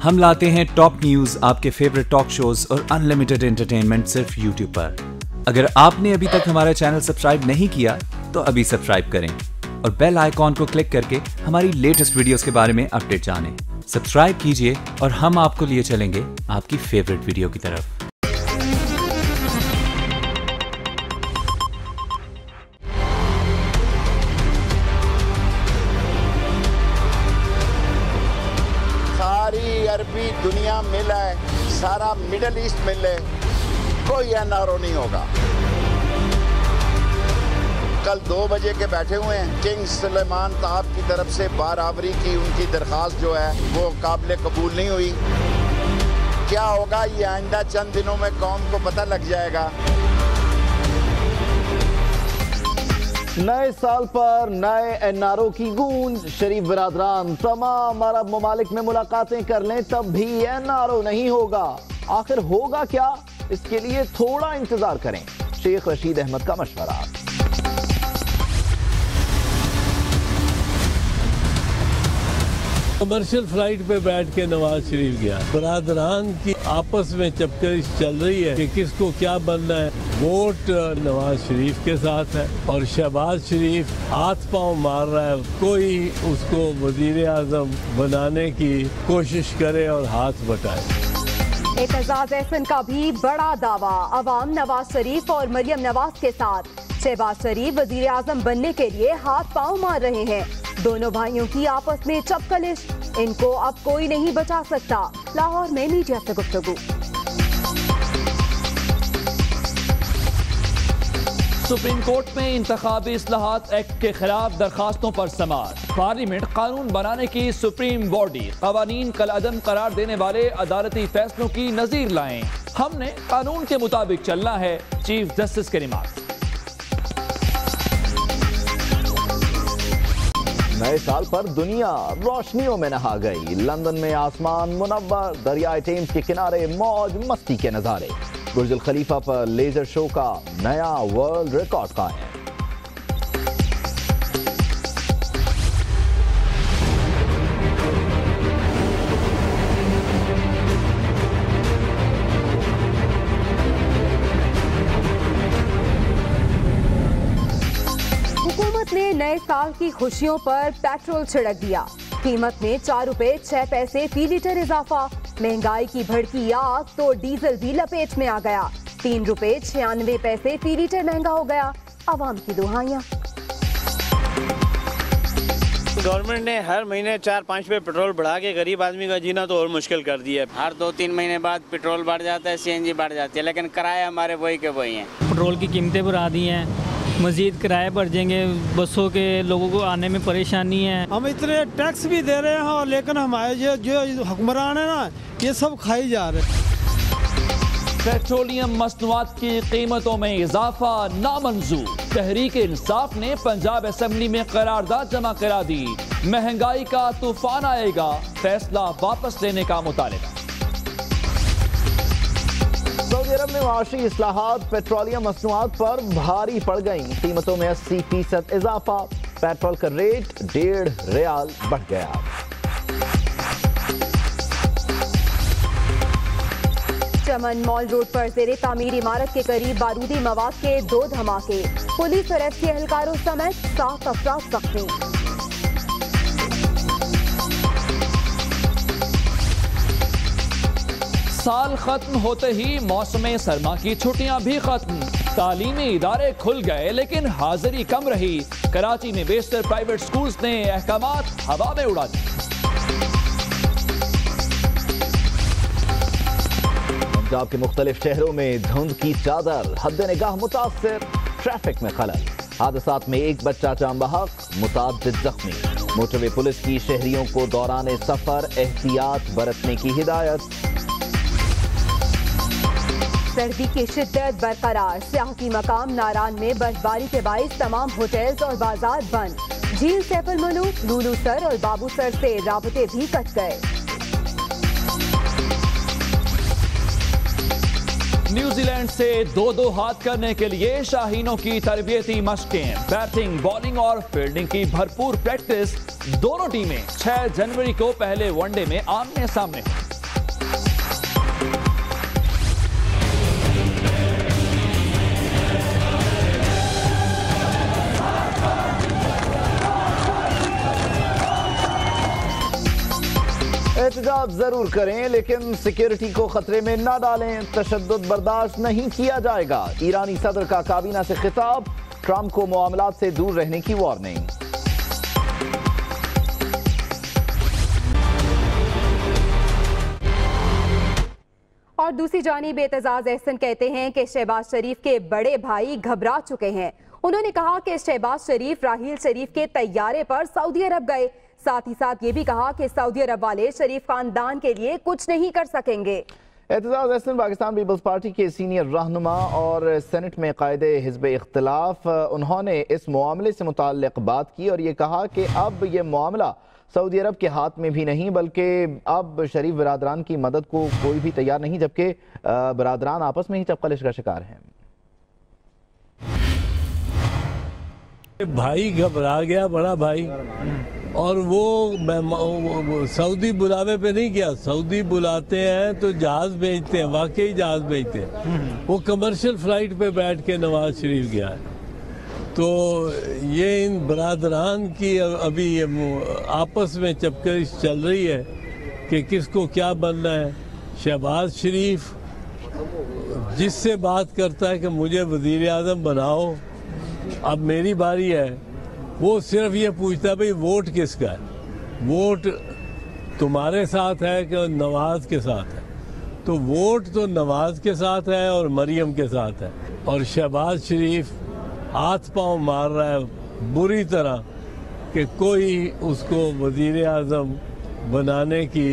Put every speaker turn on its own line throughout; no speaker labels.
हम लाते हैं टॉप न्यूज, आपके फेवरेट टॉक शोज और अनलिमिटेड एंटरटेनमेंट सिर्फ यूट्यूब पर। अगर आपने अभी तक हमारा चैनल सब्सक्राइब नहीं किया तो अभी सब्सक्राइब करें और बेल आइकॉन को क्लिक करके हमारी लेटेस्ट वीडियोस के बारे में अपडेट जानें। सब्सक्राइब कीजिए और हम आपको लिए चलेंगे आपकी फेवरेट वीडियो की तरफ।
सारी अरबी दुनिया मिला है, सारा मिडल ईस्ट मिले, कोई NRO नहीं होगा। कल 2 बजे के बैठे हुए हैं। किंग सुलेमान साहब की तरफ से बारावरी की उनकी दरख्वास्त जो है वो काबिल कबूल नहीं हुई। क्या होगा ये आइंदा चंद दिनों में कौम को पता लग जाएगा।
नए साल पर नए NRO की गूंज। शरीफ बिरादरान तमाम अरब ममालिक में मुलाकातें कर लें तब भी NRO नहीं होगा। आखिर होगा क्या, इसके लिए थोड़ा इंतजार करें। शेख रशीद अहमद का मशवरा।
कमर्शियल फ्लाइट पे बैठ के नवाज शरीफ गया। बिरादरान की आपस में चपकरिश चल रही है कि किसको क्या बनना है। वोट नवाज शरीफ के साथ है और शहबाज शरीफ हाथ पांव मार रहा है। कोई उसको वजीर आजम बनाने की कोशिश करे और हाथ बटाए।
एतजाज एहसन का भी बड़ा दावा। अवाम नवाज शरीफ और मरियम नवाज के साथ। शहबाज शरीफ वजीर आजम बनने के लिए हाथ पांव मार रहे हैं। दोनों भाइयों की आपस में चपकलिश, इनको अब कोई नहीं बचा सकता। लाहौर में मीडिया से गुफ्तगू।
सुप्रीम कोर्ट में इंतखाबी इस्लाहात एक्ट के खिलाफ दरखास्तों पर समाअत। पार्लियामेंट कानून बनाने की सुप्रीम बॉडी। कवानीन कलअदम करार देने वाले अदालती फैसलों की नजीर लाएं। हमने कानून के मुताबिक चलना है, चीफ जस्टिस के रिमार्क।
नए साल पर दुनिया रोशनियों में नहा गई। लंदन में आसमान मुनव्वर, दरियाए टेम्स के किनारे मौज मस्ती के नजारे। बुर्ज खलीफा पर लेजर शो का नया वर्ल्ड रिकॉर्ड कायम।
हुकूमत ने नए साल की खुशियों पर पेट्रोल छिड़क दिया। कीमत में 4 रुपए 6 पैसे फी लीटर इजाफा। महंगाई की भड़की आग तो डीजल भी लपेट में आ गया। 3 रुपए 96 पैसे फी लीटर महंगा हो गया। आवाम की दुहाइयां।
गवर्नमेंट ने हर महीने 4-5 रुपए पेट्रोल बढ़ा के गरीब आदमी का जीना तो और मुश्किल कर दिया है।
हर 2-3 महीने बाद पेट्रोल बढ़ जाता है, CNG बढ़ जाती है, लेकिन किराए हमारे वही के वही हैं।
पेट्रोल की कीमतें बढ़ा दी हैं, मजीद किराए बढ़ जाएंगे, बसों के लोगों को आने में परेशानी है।
हम इतने टैक्स भी दे रहे हैं और लेकिन हमारे जो हुक्मरान है ना, ये सब खाई जा रहे हैं।
पेट्रोलियम मसनूआत की कीमतों में इजाफा नामंजूर। तहरीक इंसाफ ने पंजाब असेंबली में करारदाद जमा करा दी। महंगाई का तूफान आएगा, फैसला वापस लेने का मुतालिबा।
सऊदी अरब में माशी इस्लाहात पेट्रोलियम मसनूआत पर भारी पड़ गई। कीमतों में 80% इजाफा। पेट्रोल का रेट 1.5 रियाल बढ़ गया।
चमन मॉल रोड पर जेरे तामीर इमारत के करीब बारूदी मवाद के 2 धमाके। पुलिस और FC एहलकारों समेत 7 अफराद जख्मी।
साल खत्म होते ही मौसम सरमा की छुट्टियां भी खत्म। तालीमी इदारे खुल गए लेकिन हाजिरी कम रही। कराची में बेशतर प्राइवेट स्कूल्स ने अहकामात हवा में उड़ा दिए।
पंजाब के मुख्तलिफ शहरों में धुंध की चादर, हद्दे निगाह मुतासिर। ट्रैफिक में खलल, हादसात में 1 बच्चा जान बहक, मुताद्दिद जख्मी। मोटरवे पुलिस की शहरियों को दौरान सफर एहतियात बरतने की हिदायत।
सर्दी की शिद्दत बरकरार। सियाहती मकाम नारान में बर्फबारी के बाइस तमाम होटल्स और बाजार बंद। झील सैफुल मलूक, लूलू सर और बाबू सर से राबते भी कट गए।
न्यूजीलैंड से 2-2 हाथ करने के लिए शाहीनों की तरबियती मशकें। बैटिंग, बॉलिंग और फील्डिंग की भरपूर प्रैक्टिस। दोनों टीमें 6 जनवरी को पहले वनडे में आमने सामने।
एहतजाज जरूर करें लेकिन सिक्योरिटी को खतरे में ना डालें। तशद्दुद बर्दाश्त नहीं किया जाएगा। ईरानी सदर का काबीना से खिताब। ट्रंप को मामलात से दूर रहने की वार्निंग।
और दूसरी जानिब एतजाज एहसन कहते हैं कि शहबाज शरीफ के बड़े भाई घबरा चुके हैं। उन्होंने कहा कि शहबाज शरीफ राहील शरीफ के तैयारे पर सऊदी अरब गए। साथ ही साथ ये भी कहा कि सऊदी अरब वाले शरीफ खानदान के लिए कुछ नहीं कर सकेंगे।
एतजाज एहसन पाकिस्तान पीपल्स पार्टी के सीनियर रहनुमा और सेनेट में कायदे हिज़्ब इख्तिलाफ, उन्होंने इस मामले से मुताल्लिक़ बात की और ये कहा कि अब ये मामला सऊदी अरब के हाथ में भी नहीं बल्कि अब शरीफ बरादरान की मदद को कोई भी तैयार नहीं, जबकि बरादरान आपस में ही चपकलिश का शिकार हैं।
भाई घबरा गया, बड़ा भाई, और वो सऊदी बुलावे पे नहीं गया। सऊदी बुलाते हैं तो जहाज भेजते हैं, वाकई जहाज भेजते हैं। वो कमर्शियल फ्लाइट पे बैठ के नवाज शरीफ गया है। तो ये इन बरादरान की अभी आपस में चपकलिश चल रही है कि किसको क्या बनना है। शहबाज शरीफ जिससे बात करता है कि मुझे वजीर आज़म बनाओ, अब मेरी बारी है, वो सिर्फ ये पूछता है भाई वोट किसका है, वोट तुम्हारे साथ है कि नवाज के साथ है। तो वोट तो नवाज के साथ है और मरियम के साथ है। और शहबाज शरीफ हाथ पांव मार रहा है बुरी तरह कि कोई उसको वजीर आज़म बनाने की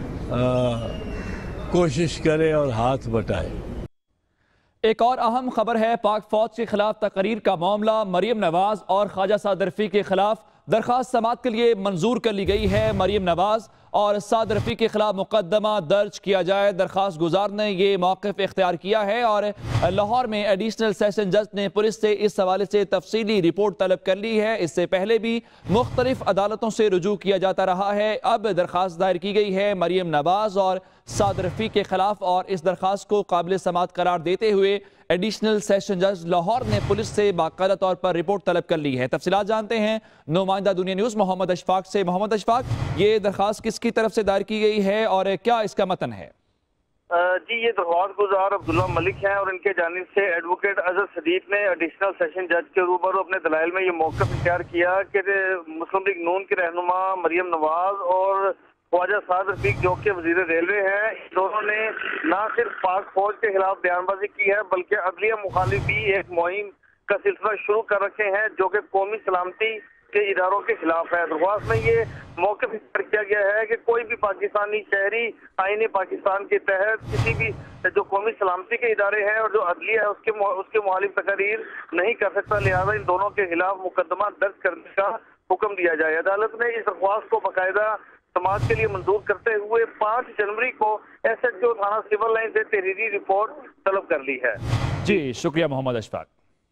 कोशिश करे और हाथ बटाए।
एक और अहम खबर है, पाक फौज के खिलाफ तकरीर का मामला। मरियम नवाज और ख्वाजा साद रफ़ी के खिलाफ दरख्वास्त समाअत के लिए मंजूर कर ली गई है। मरियम नवाज और साद रफ़ी के खिलाफ मुकदमा दर्ज किया जाए, दरख्वास्त गुजार ने ये मौक़िफ़ इख्तियार किया है। और लाहौर में एडिशनल सेशन जज ने पुलिस से इस हवाले से तफसीली रिपोर्ट तलब कर ली है। इससे पहले भी मुख्तलिफ अदालतों से रुजू किया जाता रहा है। अब दरख्वास्त दायर की गई है मरियम नवाज और साद रफ़ी के खिलाफ, और इस दरख्वास्त को काबिल समाअत करार देते हुए एडिशनल सेशन जज लाहौर ने पुलिस से बाकायदा तौर पर रिपोर्ट तलब कर ली है। तफसीलात जानते हैं नुमाइंदा दुनिया न्यूज़ मोहम्मद अशफाक से। मोहम्मद अशफाक, ये दरख्वास्त किसकी तरफ से दायर की गई है और क्या इसका मतन है?
जी, ये दरख्वास्त गुजार अब्दुल्ला मलिक हैं और इनके जानिब से एडवोकेट अजहर सदीक ने एडिशनल सेशन जज के रूबरू अपने दलाइल में ये मौक़िफ़ इख्तियार किया कि मुस्लिम लीग नून के रहनुमा मरियम नवाज और ख्वाजा साद रफ़ी जो कि वज़ीर रेलवे हैं, दोनों ने न सिर्फ पाक फौज के खिलाफ बयानबाजी की है बल्कि अदलिया मुखालिफ भी एक मुहिम का सिलसिला शुरू कर रखे हैं जो कि कौमी सलामती के इदारों के खिलाफ है। दरख्वास्त में ये मौक़िफ़ इख्तियार किया गया है कि कोई भी पाकिस्तानी शहरी आईन पाकिस्तान के तहत किसी भी जो कौमी सलामती के इदारे हैं और जो अदलिया है उसके मुखालिफ तकरीर नहीं कर सकता, लिहाजा इन दोनों के खिलाफ मुकदमा दर्ज करने का हुक्म दिया जाए। अदालत ने इस दरख्वास्त को बाकायदा समाज के लिए मंजूर करते हुए 5 जनवरी को SHO थाना सिविल लाइन से तहरीरी रिपोर्ट तलब कर ली है।
जी, शुक्रिया मोहम्मद अशफाक।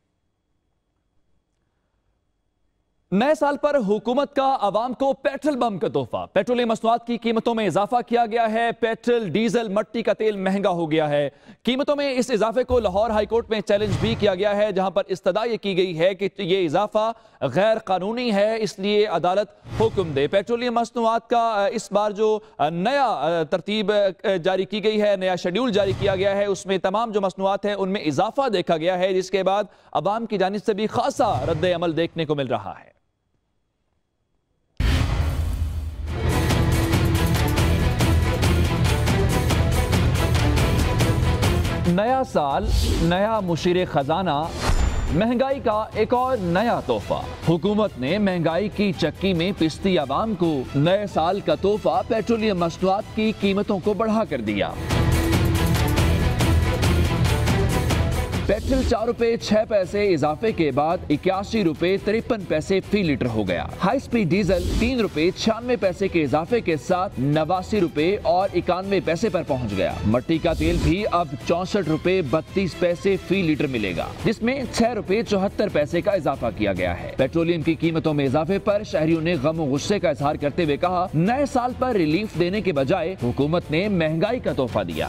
नए साल पर हुकूमत का आवाम को पेट्रोल बम का तोहफा। पेट्रोलियम मसनूआत की कीमतों में इजाफा किया गया है। पेट्रोल, डीजल, मट्टी का तेल महंगा हो गया है। कीमतों में इस इजाफे को लाहौर हाई कोर्ट में चैलेंज भी किया गया है, जहां पर इस्तदा ये की गई है कि ये इजाफा गैर कानूनी है, इसलिए अदालत हुक्म दे। पेट्रोलियम मसनूआत का इस बार जो नया तरतीब जारी की गई है, नया शेड्यूल जारी किया गया है, उसमें तमाम जो मसनूआत है उनमें इजाफा देखा गया है, जिसके बाद अवाम की जानिब से भी खासा रद्द अमल देखने को मिल रहा है। नया साल, नया मुशीर खजाना, महंगाई का एक और नया तोहफा। हुकूमत ने महंगाई की चक्की में पिसती आवाम को नए साल का तोहफा पेट्रोलियम मसनूआत की कीमतों को बढ़ा कर दिया। पेट्रोल 4 रुपए 6 पैसे इजाफे के बाद 81 रुपए 53 पैसे फी लीटर हो गया। हाई स्पीड डीजल 3 रुपए 96 पैसे के इजाफे के साथ 89 रुपए और 91 पैसे पर पहुंच गया। मट्टी का तेल भी अब 64 रुपए 32 पैसे फी लीटर मिलेगा, जिसमें 6 रुपए 74 पैसे का इजाफा किया गया है। पेट्रोलियम की कीमतों में इजाफे पर शहरियों ने गम और गुस्से का इजहार करते हुए कहा, नए साल पर रिलीफ देने के बजाय हुकूमत ने महंगाई का तोहफा दिया।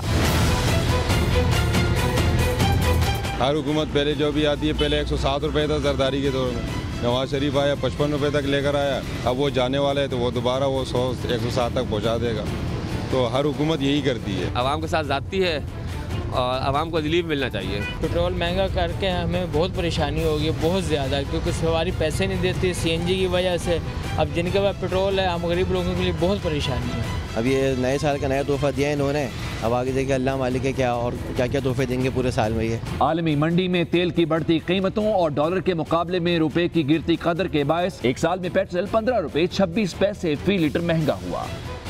हर हुकूमत पहले जो भी आती है, पहले 107 रुपये था जरदारी के दौर में, नवाज शरीफ आया 55 रुपये तक लेकर आया, अब वो जाने वाला है तो वो दोबारा वो 107 तक पहुंचा देगा। तो हर हुकूमत यही करती है।
आवाम के साथ जाती है और आवाम को रिलीफ मिलना चाहिए।
पेट्रोल महंगा करके हमें बहुत परेशानी होगी, बहुत ज़्यादा, क्योंकि सवारी पैसे नहीं देती सीएनजी की वजह से। अब जिनके पास पेट्रोल है, हम गरीब लोगों के लिए बहुत परेशानी है।
अब ये नए साल का नया तोहफा दिया है इन्होंने, अब आगे देखिए अल्लाह मालिक है क्या और क्या क्या तोहफे देंगे पूरे साल में। ये
आलमी मंडी में तेल की बढ़ती कीमतों और डॉलर के मुकाबले में रुपए की गिरती कदर के बायस एक साल में पेट्रोल 15 रुपए 26 पैसे फी लीटर महंगा हुआ।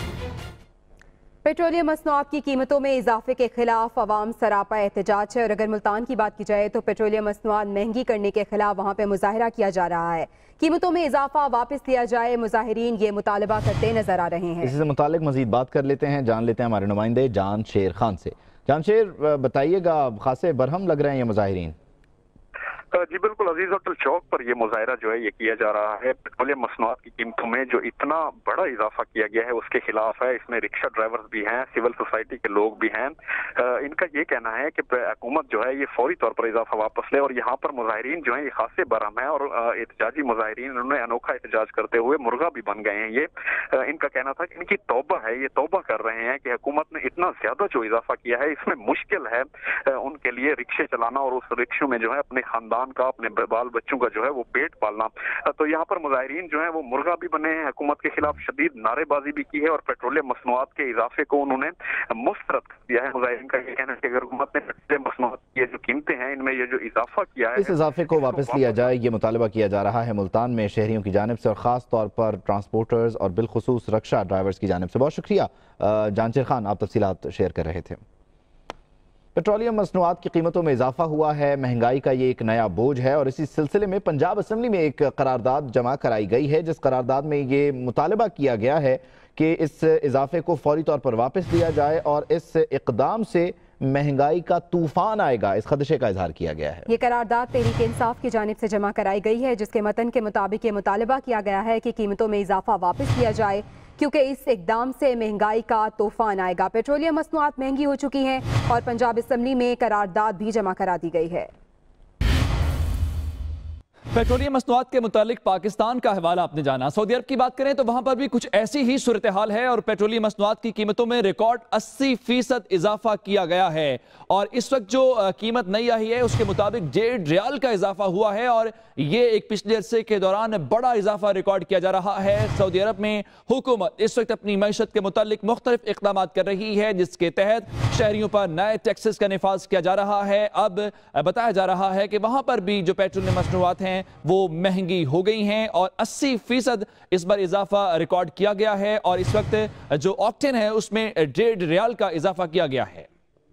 पेट्रोलियम मसनूआत की कीमतों में इजाफे के खिलाफ अवाम सरापा एहतजाज है और अगर मुल्तान की बात की जाए तो पेट्रोलियम मसनूआत महंगी करने के खिलाफ वहाँ पे मुजाहरा किया जा रहा है। कीमतों में इजाफा वापस लिया जाए, मुजाहिरीन ये मुतालबा करते नजर आ रहे हैं।
इसी से मुतालिक मजीद बात कर लेते हैं, जान लेते हैं हमारे नुमाइंदे जान शेर खान से। जान शेर, बताइएगा, खासे बरहम लग रहे हैं ये मुजाहिरीन।
जी बिल्कुल अजीज होटल चौक पर ये मुजाहरा जो है ये किया जा रहा है। पेट्रोलियम मसनूआत की कीमतों में जो इतना बड़ा इजाफा किया गया है उसके खिलाफ है। इसमें रिक्शा ड्राइवर्स भी हैं, सिविल सोसाइटी के लोग भी हैं। इनका ये कहना है कि हुकूमत जो है ये फौरी तौर पर इजाफा वापस ले और यहाँ पर मुजाहिरीन जो है ये खासे बरहम है और एहतजाजी मुजाहिरीन इन्होंने अनोखा एहतजाज करते हुए मुर्गा भी बन गए हैं। ये इनका कहना था कि इनकी तौबा है, ये तौबा कर रहे हैं कि हुकूमत ने इतना ज्यादा जो इजाफा किया है इसमें मुश्किल है उनके लिए रिक्शे चलाना और उस रिक्शों में जो है अपने खानदान का, अपने बाल बच्चों का जो है वो पेट पालना। तो यहाँ पर मुजाहिरीन जो है वो मुर्गा भी बने हैं, हुकूमत के खिलाफ शदीद नारेबाजी भी की है और पेट्रोलियम मसनूआत के इजाफे को उन्होंने मुस्तरद कर दिया है। मुजाहिरीन का ये कहना है कि अगर हुकूमत ने पेट्रोलियम मसनूआत की ये जो कीमतें हैं इनमें ये जो इजाफा किया है
इस इजाफे को वापस लिया जाए, ये मुतालबा किया जा रहा है मुल्तान में शहरियों की जानिब से और खास तौर पर ट्रांसपोर्टर्स और बिलखुसूस रिक्शा ड्राइवर्स की जानिब से। बहुत शुक्रिया जानशेर खान, आप तफसीलात शेयर कर रहे थे। पेट्रोलियम मसनूआत की कीमतों में इजाफा हुआ है, महंगाई का ये एक नया बोझ है और इसी सिलसिले में पंजाब असम्बली में एक करारदाद जमा कराई गई है जिस करारदाद में ये मुतालबा किया गया है कि इस इजाफे को फौरी तौर पर वापस लिया जाए और इस इकदाम से महंगाई का तूफान आएगा, इस खदशे का इजहार किया गया है।
ये करारदाद तहरीक इंसाफ की जानिब से जमा कराई गई है जिसके मतन के मुताबिक ये मुतालबा किया गया है कि कीमतों में इजाफा वापस लिया जाए क्योंकि इस इकदाम से महंगाई का तूफान आएगा। पेट्रोलियम मसनूआत महंगी हो चुकी हैं और पंजाब असम्बली में करारदाद भी जमा करा दी गई है।
पेट्रोलियम मसनूआत के मुतालिक पाकिस्तान का हवाला आपने जाना। सऊदी अरब की बात करें तो वहां पर भी कुछ ऐसी ही सूरत हाल है और पेट्रोलियम मसनूआत की कीमतों में रिकॉर्ड 80% इजाफा किया गया है और इस वक्त जो कीमत नई आई है उसके मुताबिक 1.5 रियाल का इजाफा हुआ है और ये एक पिछले अरसे के दौरान बड़ा इजाफा रिकॉर्ड किया जा रहा है। सऊदी अरब में हुकूमत इस वक्त अपनी मैशत के मुतालिक मुख्तलिफ इक़दाम कर रही है जिसके तहत शहरियों पर नए टैक्सेस का निफाज किया जा रहा है। अब बताया जा रहा है कि वहां पर भी जो पेट्रोलियम मसनूआत हैं वो महंगी हो गई हैं और 80% इस बार इजाफा रिकॉर्ड किया गया है और इस वक्त जो ऑक्टेन है उसमें 1.5 रियाल का इजाफा किया गया है।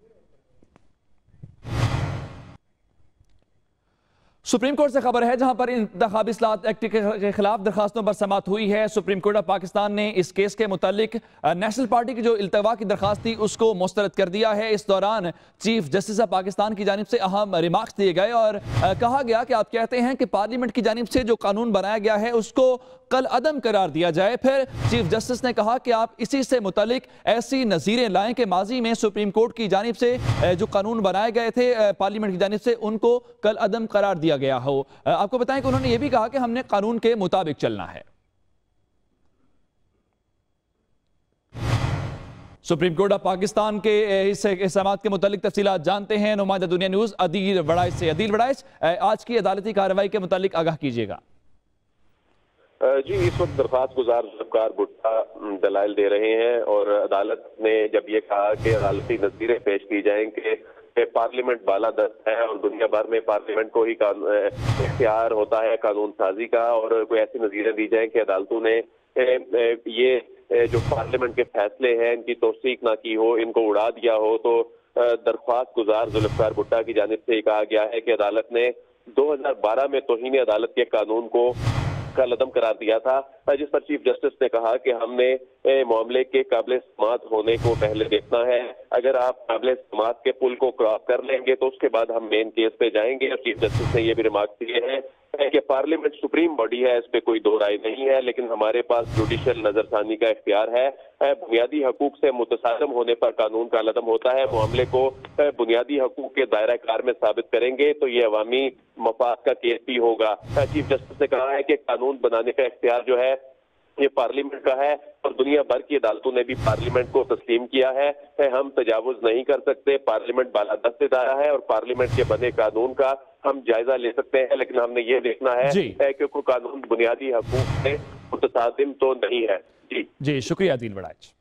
सुप्रीम कोर्ट से खबर है जहां पर इंतखाबी इस्लाहत एक्ट के खिलाफ दरखास्तों पर समाअत हुई है। सुप्रीम कोर्ट ऑफ पाकिस्तान ने इस केस के मुतालिक नेशनल पार्टी की जो इल्तवा की दरखास्त थी उसको मुस्तरद कर दिया है। इस दौरान चीफ जस्टिस ऑफ पाकिस्तान की जानिब से अहम रिमार्क्स दिए गए और कहा गया कि आप कहते हैं कि पार्लियामेंट की जानिब से जो कानून बनाया गया है उसको कल अदम करार दिया जाए। फिर चीफ जस्टिस ने कहा कि आप इसी से मुतालिक ऐसी नज़ीरें लाएं कि माजी में सुप्रीम कोर्ट की जानिब से जो कानून बनाए गए थे पार्लियामेंट की जानिब से उनको कल अदम करार दिया गया हो। आपको बताएं कि उन्होंने ये भी कहा कि हमने कानून के मुताबिक चलना है। सुप्रीम कोर्ट ऑफ पाकिस्तान के इस समाअत के मुतालिक तफसीलात जानते हैं नुमाइंदा दुनिया न्यूज अदील वड़ाइश से। अदील वड़ाइश, आज की अदालती कार्रवाई के मुतालिक आगाह कीजिएगा।
जी, इस वक्त दरख्वास्त गुजार ज़ुल्फ़िकार भुट्टो दलाइल दे रहे हैं और अदालत ने जब ये कहा कि अदालती नज़ीरें पेश की जाएं कि पार्लियामेंट बालादस्त है और दुनिया भर में पार्लियामेंट को ही इख्तियार होता है कानून साजी का और कोई ऐसी नज़ीरें दी जाएं कि अदालतों ने ये जो पार्लियामेंट के फैसले हैं इनकी तौसीक ना की हो, इनको उड़ा दिया हो, तो दरख्वास्त गुजार ज़ुल्फ़िकार भुट्टो की जानिब से कहा गया है कि अदालत ने 2012 में तौहीन अदालत के कानून को कल अदम करार दिया था, जिस पर चीफ जस्टिस ने कहा कि हमने मामले के काबिल समाअत होने को पहले देखना है। अगर आप काबिल समाअत के पुल को क्रॉस कर लेंगे तो उसके बाद हम मेन केस पे जाएंगे। और चीफ जस्टिस ने यह भी रिमार्क दिए हैं कि पार्लियामेंट सुप्रीम बॉडी है, इस पे कोई दो राय नहीं है, लेकिन हमारे पास जुडिशियल नजरसानी का इख्तियार है। बुनियादी हकूक से मुतसादम होने पर कानून का अदम होता है। मामले को बुनियादी हकूक के दायरा कार में साबित करेंगे तो ये अवामी मफाद का केस भी होगा। चीफ जस्टिस ने कहा है कि कानून बनाने का इख्तियार जो है ये पार्लियामेंट का है और दुनिया भर की अदालतों ने भी पार्लियामेंट को तस्लीम किया है। हम तजावुज नहीं कर सकते, पार्लियामेंट बालादस्त इदारा है और पार्लियामेंट के बने कानून का हम जायजा ले सकते हैं, लेकिन हमने ये देखना है कि कोई कानून बुनियादी हकूक से मुतसादिम तो नहीं है। जी
शुक्रिया आदिल बड़ाच।